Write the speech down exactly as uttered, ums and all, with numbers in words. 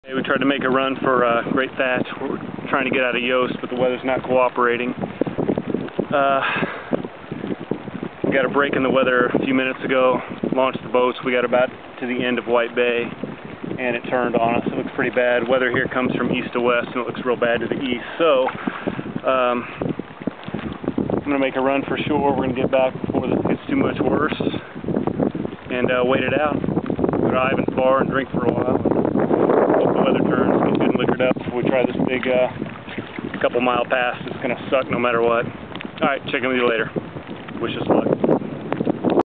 Hey, we tried to make a run for uh, Great Thatch. We're trying to get out of Yost, but the weather's not cooperating. Uh, we got a break in the weather a few minutes ago, launched the boats. We got about to the end of White Bay, and it turned on us. It looks pretty bad. Weather here comes from east to west, and it looks real bad to the east. So, um, I'm going to make a run for shore. We're going to get back before this gets too much worse, and uh, wait it out. Drive and spar and drink for a while. Hope the weather turns, get good and liquored up before we try this big uh, couple mile pass. It's going to suck no matter what. Alright, check in with you later. Wish us luck.